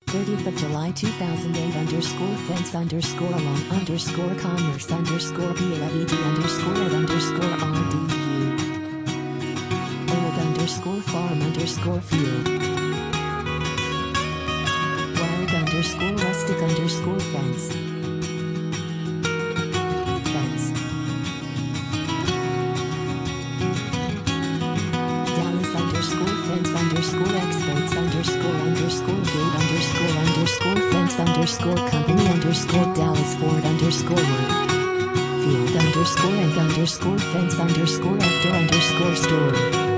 30th of July 2008 underscore fence underscore along underscore commerce underscore PLVD underscore at underscore RDU. Old underscore farm underscore fuel. Wild underscore rustic underscore fence. Fence. Dallas underscore fence underscore experts underscore gate underscore fence underscore company underscore Dallas Ford underscore work. Field underscore egg underscore fence underscore actor underscore store.